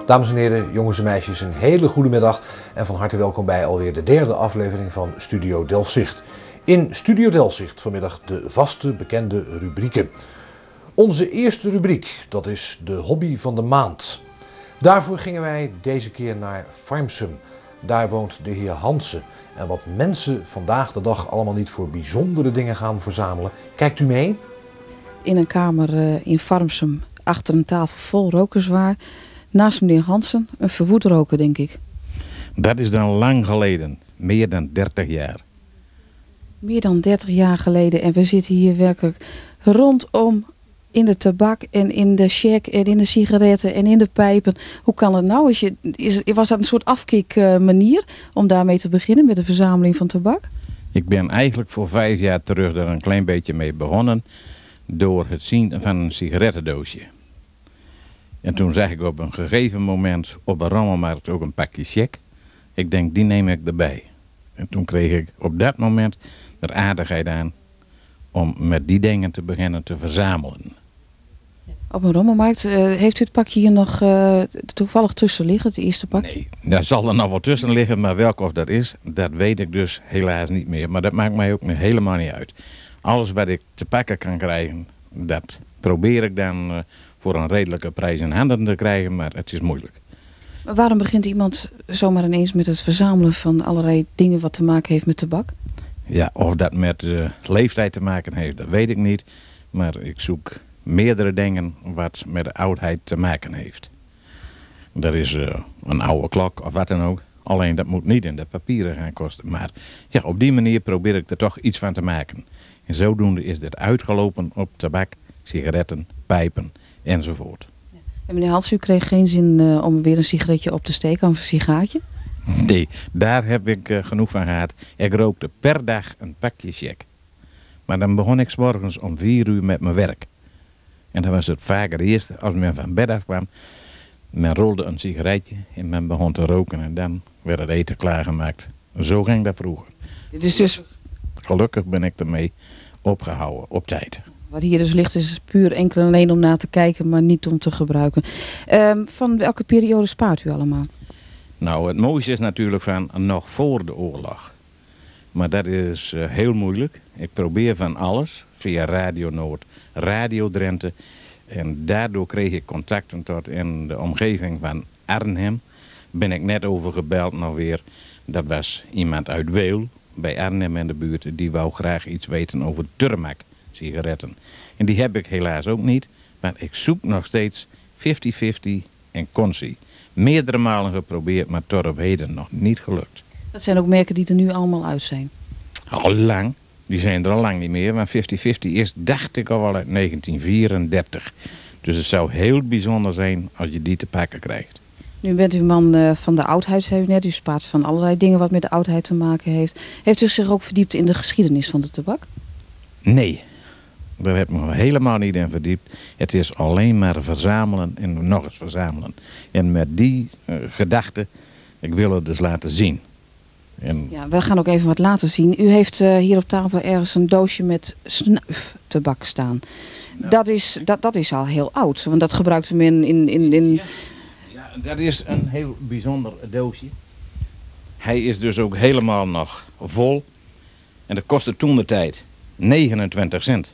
Dames en heren, jongens en meisjes, een hele goede middag en van harte welkom bij alweer de derde aflevering van Studio Delfzicht. In Studio Delfzicht vanmiddag de vaste bekende rubrieken. Onze eerste rubriek, dat is de hobby van de maand. Daarvoor gingen wij deze keer naar Farmsum. Daar woont de heer Hansen. En wat mensen vandaag de dag allemaal niet voor bijzondere dingen gaan verzamelen, kijkt u mee? In een kamer in Farmsum, achter een tafel vol rokerswaar. Naast meneer Hansen, een verwoed roker, denk ik. Dat is dan lang geleden, meer dan 30 jaar. Meer dan 30 jaar geleden en we zitten hier werkelijk rondom in de tabak en in de check en in de sigaretten en in de pijpen. Hoe kan het nou? Was dat een soort afkikmanier om daarmee te beginnen met de verzameling van tabak? Ik ben eigenlijk voor 5 jaar terug er een klein beetje mee begonnen door het zien van een sigarettendoosje. En toen zag ik op een gegeven moment op een rommelmarkt ook een pakje check. Ik denk, die neem ik erbij. En toen kreeg ik op dat moment er aardigheid aan om met die dingen te beginnen te verzamelen. Op een rommelmarkt, heeft u het pakje hier nog toevallig tussen liggen, het eerste pakje? Nee, daar zal er nog wel tussen liggen, maar welke of dat is, dat weet ik dus helaas niet meer. Maar dat maakt mij ook helemaal niet uit. Alles wat ik te pakken kan krijgen, dat probeer ik dan voor een redelijke prijs in handen te krijgen, maar het is moeilijk. Maar waarom begint iemand zomaar ineens met het verzamelen van allerlei dingen wat te maken heeft met tabak? Ja, of dat met leeftijd te maken heeft, dat weet ik niet. Maar ik zoek meerdere dingen wat met de oudheid te maken heeft. Dat is een oude klok of wat dan ook. Alleen dat moet niet in de papieren gaan kosten. Maar ja, op die manier probeer ik er toch iets van te maken. En zodoende is dit uitgelopen op tabak, sigaretten, pijpen enzovoort. En meneer Hans, u kreeg geen zin om weer een sigaretje op te steken of een sigaartje? Nee, daar heb ik genoeg van gehad. Ik rookte per dag een pakje check. Maar dan begon ik 's morgens om 4 uur met mijn werk. En dan was het vaker eerst als men van bed afkwam. Men rolde een sigaretje en men begon te roken en dan werd het eten klaargemaakt. Zo ging dat vroeger. Dit is dus... Gelukkig ben ik ermee opgehouden op tijd. Wat hier dus ligt is puur enkel en alleen om naar te kijken, maar niet om te gebruiken. Van welke periode spaart u allemaal? Nou, het mooiste is natuurlijk van nog voor de oorlog. Maar dat is heel moeilijk. Ik probeer van alles via Radio Noord, Radio Drenthe. En daardoor kreeg ik contacten tot in de omgeving van Arnhem. Ben ik net over gebeld nog weer. Dat was iemand uit Weel, bij Arnhem in de buurt. Die wou graag iets weten over Turmac sigaretten. En die heb ik helaas ook niet. Maar ik zoek nog steeds 50-50 en Consi. Meerdere malen geprobeerd, maar tot op heden nog niet gelukt. Dat zijn ook merken die er nu allemaal uit zijn. Al lang. Die zijn er al lang niet meer. Maar 50-50 is, dacht ik al wel uit 1934. Dus het zou heel bijzonder zijn als je die te pakken krijgt. Nu bent u een man van de oudheid, zei u net. U spaart van allerlei dingen wat met de oudheid te maken heeft. Heeft u zich ook verdiept in de geschiedenis van de tabak? Nee. Daar heb ik me helemaal niet in verdiept. Het is alleen maar verzamelen en nog eens verzamelen. En met die gedachte, ik wil het dus laten zien. En ja, we gaan ook even wat laten zien. U heeft hier op tafel ergens een doosje met snuiftabak staan. Nou, dat is al heel oud, want dat gebruikte men in... Ja, dat is een heel bijzonder doosje. Hij is dus ook helemaal nog vol. En dat kostte toen de tijd 29 cent.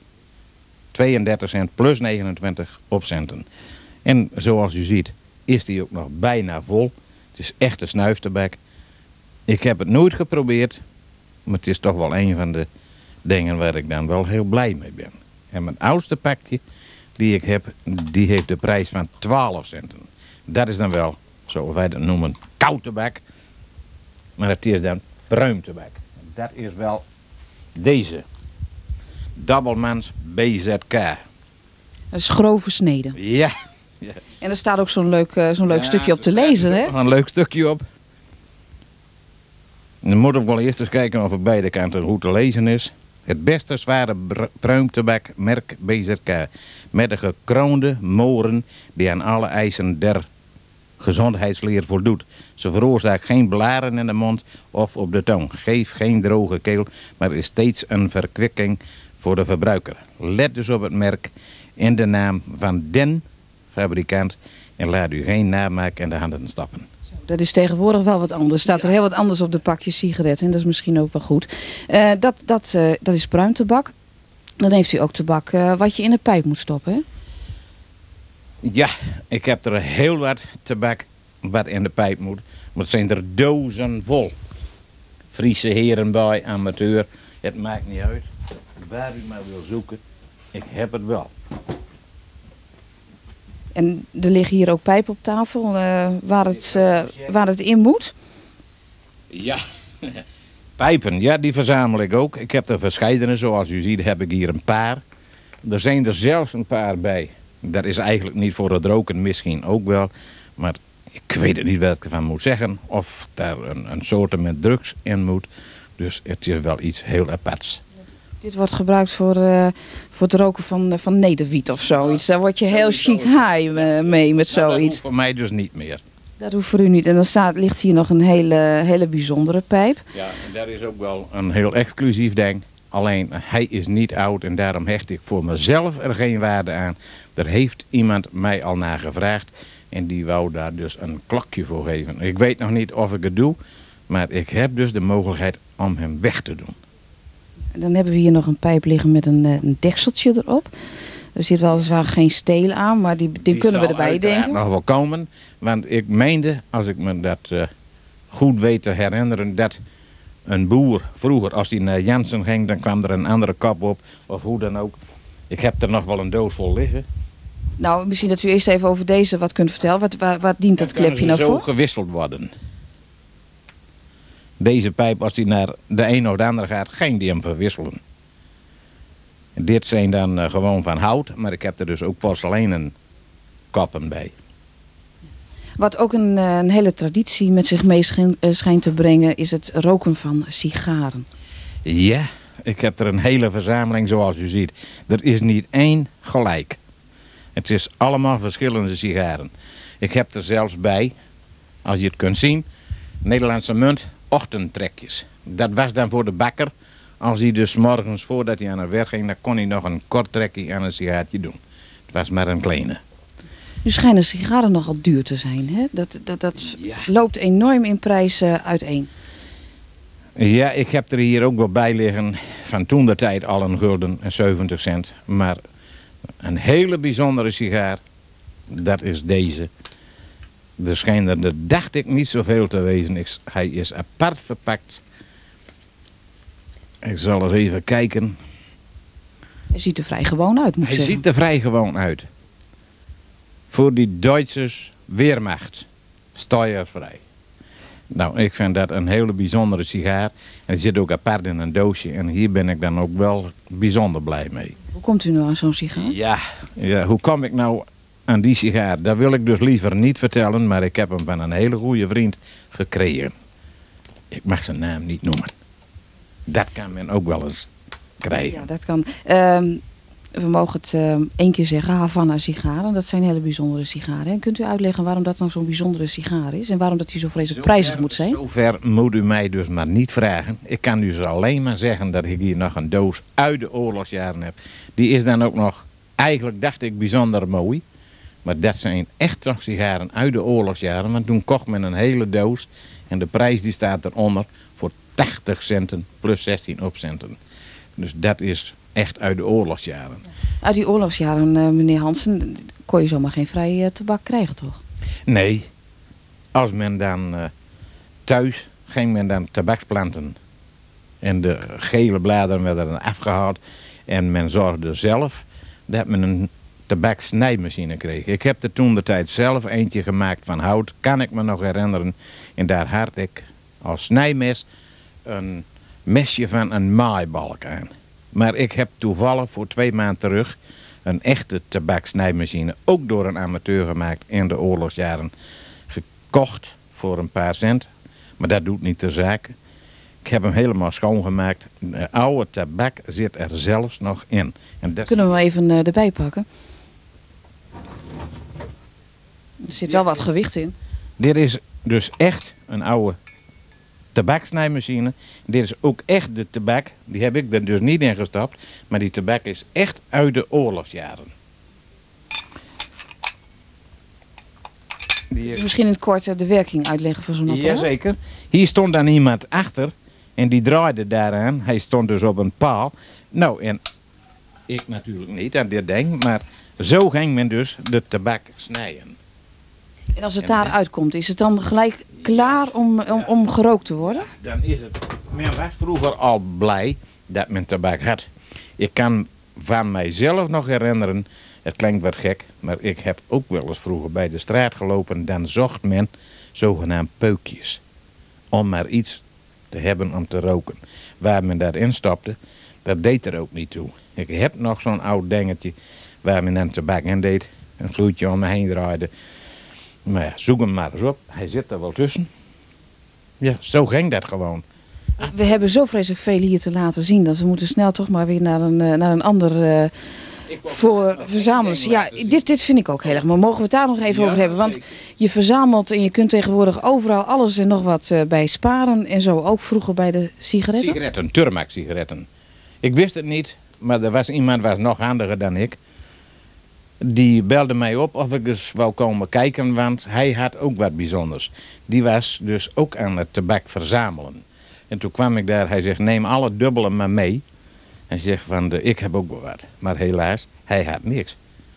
32 cent plus 29 op centen. En zoals u ziet is die ook nog bijna vol. Het is echte snuiftabak. Ik heb het nooit geprobeerd. Maar het is toch wel een van de dingen waar ik dan wel heel blij mee ben. En mijn oudste pakje die ik heb, die heeft de prijs van 12 centen. Dat is dan wel, zoals wij dat noemen, koudtabak. Maar het is dan pruimtabak. Dat is wel deze. Doublemans BZK. Dat is grove sneden. Ja. Ja. En er staat ook zo'n leuk stukje op te lezen, hè? Een leuk stukje op. Dan moet ik wel eerst eens kijken of het beide kanten goed te lezen is. Het beste zware pruimtabak, merk BZK. Met de gekroonde moren die aan alle eisen der gezondheidsleer voldoet. Ze veroorzaakt geen blaren in de mond of op de tong. Geeft geen droge keel, maar is steeds een verkwikking voor de verbruiker. Let dus op het merk in de naam van den fabrikant en laat u geen namaak in de handen stappen. Dat is tegenwoordig wel wat anders. Staat er heel wat anders op de pakjes sigaretten. En dat is misschien ook wel goed. Dat is pruimtabak. Dan heeft u ook tabak wat je in de pijp moet stoppen, hè? Ja, ik heb er heel wat tabak wat in de pijp moet. Maar het zijn er dozen vol. Friese heren bij, amateur. Het maakt niet uit. Waar u maar wil zoeken. Ik heb het wel. En er liggen hier ook pijpen op tafel waar het in moet. Ja, pijpen, ja, die verzamel ik ook. Ik heb er verscheidene, zoals u ziet heb ik hier een paar. Er zijn er zelfs een paar bij. Dat is eigenlijk niet voor het roken, misschien ook wel. Maar ik weet het niet wat ik ervan moet zeggen. Of daar een soort met drugs in moet. Dus het is wel iets heel aparts. Dit wordt gebruikt voor het roken van nederwiet of zoiets. Daar word je heel chic high mee met Nou, dat zoiets. hoeft voor mij dus niet meer. Dat hoeft voor u niet. En dan ligt hier nog een hele bijzondere pijp. Ja, en dat is ook wel een heel exclusief ding. Alleen hij is niet oud en daarom hecht ik voor mezelf er geen waarde aan. Er heeft iemand mij al naar gevraagd en die wou daar dus een klokje voor geven. Ik weet nog niet of ik het doe, maar ik heb dus de mogelijkheid om hem weg te doen. En dan hebben we hier nog een pijp liggen met een dekseltje erop. Er zit weliswaar geen steel aan, maar die kunnen we zal erbij uiteraard denken. nog wel komen, want ik meende, als ik me dat goed weet te herinneren, dat een boer vroeger, als hij naar Jansen ging, dan kwam er een andere kap op, of hoe dan ook. Ik heb er nog wel een doos vol liggen. Nou, misschien dat u eerst even over deze wat kunt vertellen. Wat dient dat Dan kunnen klepje nou ze zo voor? gewisseld worden. Deze pijp, als die naar de een of de andere gaat, geen die hem verwisselen. Dit zijn dan gewoon van hout, maar ik heb er dus ook porseleinen kappen bij. Wat ook een hele traditie met zich mee schijnt te brengen, is het roken van sigaren. Ja, ik heb er een hele verzameling zoals u ziet. Er is niet één gelijk. Het is allemaal verschillende sigaren. Ik heb er zelfs bij, als je het kunt zien, Nederlandse munt, ochtendtrekjes. Dat was dan voor de bakker. Als hij dus morgens voordat hij aan het werk ging, dan kon hij nog een kort trekje aan een sigaartje doen. Het was maar een kleine. Nu schijnen sigaren nogal duur te zijn, hè? Dat Ja. loopt enorm in prijs uiteen. Ja, ik heb er hier ook wel bij liggen van toen de tijd al een gulden en 70 cent. Maar een hele bijzondere sigaar, dat is deze. Er schijnen er, dacht ik, niet zoveel te wezen. Hij is apart verpakt. Ik zal eens even kijken. Hij ziet er vrij gewoon uit, moet ik Hij zeggen. ziet er vrij gewoon uit. Voor die Duitsers Wehrmacht. Steuervrij. Nou, ik vind dat een hele bijzondere sigaar. En die zit ook apart in een doosje. En hier ben ik dan ook wel bijzonder blij mee. Hoe komt u nou aan zo'n sigaar? Ja, hoe kom ik nou aan die sigaar? Dat wil ik dus liever niet vertellen. Maar ik heb hem van een hele goede vriend gekregen. Ik mag zijn naam niet noemen. Dat kan men ook wel eens krijgen. Ja, dat kan. We mogen het één keer zeggen, Havana sigaren. Dat zijn hele bijzondere sigaren. En kunt u uitleggen waarom dat nou zo'n bijzondere sigaar is? En waarom dat die zo vreselijk prijzig moet zijn? Zover moet u mij dus maar niet vragen. Ik kan u alleen maar zeggen dat ik hier nog een doos uit de oorlogsjaren heb. Die is dan ook nog, eigenlijk dacht ik, bijzonder mooi. Maar dat zijn echt toch sigaren uit de oorlogsjaren. Want toen kocht men een hele doos. En de prijs die staat eronder voor 80 centen plus 16 opcenten. Dus dat is echt uit de oorlogsjaren. Uit die oorlogsjaren, meneer Hansen, kon je zomaar geen vrije tabak krijgen, toch? Nee, als men dan thuis ging men dan tabaksplanten. En de gele bladeren werden dan afgehaald. En men zorgde zelf dat men een tabaksnijmachine kreeg. Ik heb er toen de tijd zelf eentje gemaakt van hout, kan ik me nog herinneren. En daar had ik als snijmes een mesje van een maaibalk aan. Maar ik heb toevallig voor 2 maanden terug een echte tabaksnijmachine, ook door een amateur gemaakt in de oorlogsjaren, gekocht voor een paar cent. Maar dat doet niet de zaak. Ik heb hem helemaal schoongemaakt. De oude tabak zit er zelfs nog in. En dat Kunnen we hem even erbij pakken? Er zit wel wat gewicht in. Dit is dus echt een oude tabaksnijmachine. Dit is ook echt de tabak. Die heb ik er dus niet in gestapt. Maar die tabak is echt uit de oorlogsjaren. die Misschien in het kort de werking uitleggen van zo'n apparaat? Jazeker. Hier stond dan iemand achter en die draaide daaraan. Hij stond dus op een paal. Nou, en ik natuurlijk niet aan dit ding, maar zo ging men dus de tabak snijden. En als het daaruit komt, is het dan gelijk klaar om gerookt te worden? Dan is het... Men was vroeger al blij dat men tabak had. Ik kan van mijzelf nog herinneren, het klinkt wat gek, maar ik heb ook wel eens vroeger bij de straat gelopen. Dan zocht men zogenaamd peukjes. Om maar iets te hebben om te roken. Waar men daarin stopte, dat deed er ook niet toe. Ik heb nog zo'n oud dingetje waar men dan tabak in deed. Een vloeitje om me heen draaide. Maar ja, zoek hem maar eens op. Hij zit er wel tussen. Ja, zo ging dat gewoon. We hebben zo vreselijk veel hier te laten zien, dat we moeten snel toch maar weer naar een ander voor verzamelen. Ja, dit vind ik ook heel erg. Maar mogen we het daar nog even over hebben? Want je verzamelt en je kunt tegenwoordig overal alles en nog wat bij sparen. En zo ook vroeger bij de sigaretten. Sigaretten, Turmac sigaretten. Ik wist het niet, maar er was iemand was nog handiger dan ik. Die belde mij op of ik eens wou komen kijken, want hij had ook wat bijzonders. Die was dus ook aan het tabak verzamelen. En toen kwam ik daar, hij zegt, neem alle dubbelen maar mee. Hij zegt van, ik heb ook wel wat. Maar helaas, hij had niks.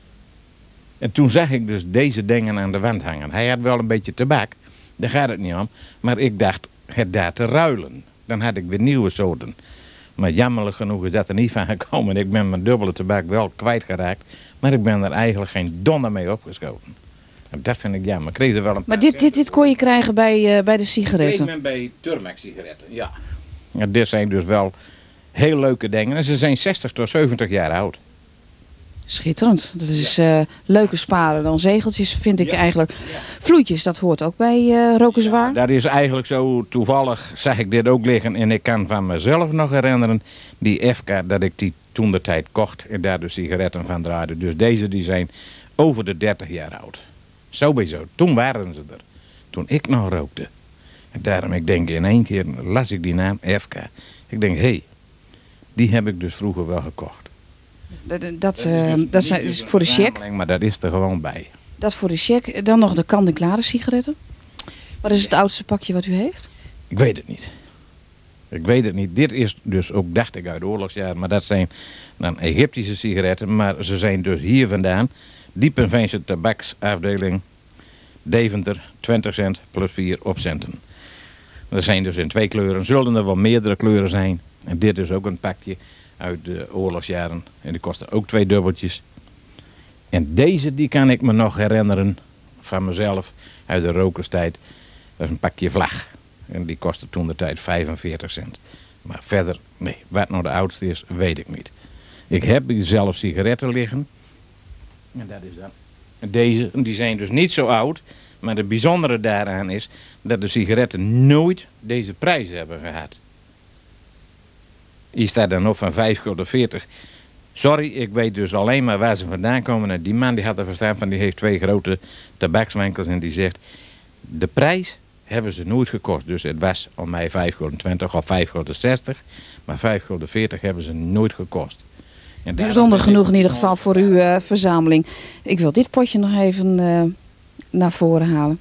En toen zag ik dus deze dingen aan de wand hangen. Hij had wel een beetje tabak, daar gaat het niet om. Maar ik dacht, het daar te ruilen. Dan had ik weer nieuwe soorten. Maar jammerlijk genoeg is dat er niet van gekomen. Ik ben mijn dubbele tabak wel kwijtgeraakt. Maar ik ben er eigenlijk geen donder mee opgeschoten. Dat vind ik jammer. Ik kreeg er wel een maar dit kon je krijgen bij de sigaretten? Kreeg men bij Turmac sigaretten, ja. Dit zijn dus wel heel leuke dingen. En ze zijn 60 tot 70 jaar oud. Schitterend. Dat is leuker sparen dan zegeltjes, vind ik eigenlijk. Ja. Vloeitjes, dat hoort ook bij rokerswaar. Ja, dat is eigenlijk zo toevallig, zag ik dit ook liggen. En ik kan van mezelf nog herinneren, die FK, dat ik die toen de tijd kocht en daar de sigaretten van draaide. Dus deze die zijn over de 30 jaar oud. Sowieso, toen waren ze er. Toen ik nog rookte. En daarom, ik denk, in één keer las ik die naam FK. Ik denk, hé, die heb ik dus vroeger wel gekocht. Dat is voor de check. Maar dat is er gewoon bij. Dat is voor de check. Dan nog de kant-en-klare sigaretten. Wat is het oudste pakje wat u heeft? Ik weet het niet. Ik weet het niet. Dit is dus ook, dacht ik, uit de oorlogsjaren. Maar dat zijn dan Egyptische sigaretten. Maar ze zijn dus hier vandaan. Diepenveense tabaksafdeling. Deventer, 20 cent plus 4 opcenten. Dat zijn dus in 2 kleuren. Zullen er wel meerdere kleuren zijn. En dit is ook een pakje uit de oorlogsjaren. En die kosten ook 2 dubbeltjes. En deze, die kan ik me nog herinneren van mezelf uit de rokerstijd. Dat is een pakje vlag. En die kostte toen de tijd 45 cent. Maar verder, nee, wat nou de oudste is, weet ik niet. Ik heb zelf sigaretten liggen. En dat is dat. En deze, die zijn dus niet zo oud. Maar het bijzondere daaraan is dat de sigaretten nooit deze prijs hebben gehad. Hier staat dan op van 5,40 €. Sorry, ik weet dus alleen maar waar ze vandaan komen. En die man die had er verstaan van, die heeft 2 grote tabakswinkels. En die zegt, de prijs hebben ze nooit gekost. Dus het was om mij 5,20 of 5,60 €. Maar 5,40 € hebben ze nooit gekost. Bijzonder genoeg in ieder geval voor uw verzameling. Ik wil dit potje nog even naar voren halen.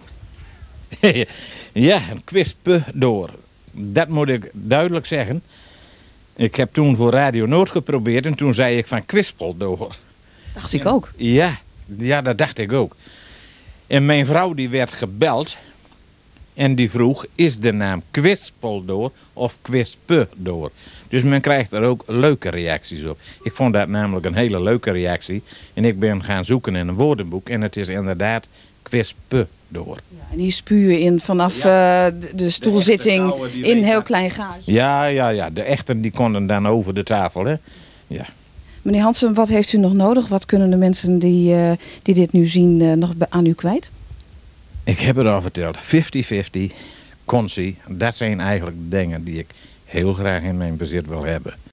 Ja, een kwispe door. Dat moet ik duidelijk zeggen. Ik heb toen voor Radio Noord geprobeerd en toen zei ik van kwispel door. Dacht ik ook. Ja, dat dacht ik ook. En mijn vrouw die werd gebeld en die vroeg, is de naam Kwispeldoor of Kwispedoor? Dus men krijgt er ook leuke reacties op. Ik vond dat namelijk een hele leuke reactie. En ik ben gaan zoeken in een woordenboek en het is inderdaad Kwispedoor. Ja, en hier spuw je in vanaf de stoelzitting in een heel klein gaatje. Ja. De echten die konden dan over de tafel, hè. Ja. Meneer Hansen, wat heeft u nog nodig? Wat kunnen de mensen die dit nu zien nog aan u kwijt? Ik heb het al verteld. 50-50, consie. Dat zijn eigenlijk de dingen die ik heel graag in mijn bezit wil hebben.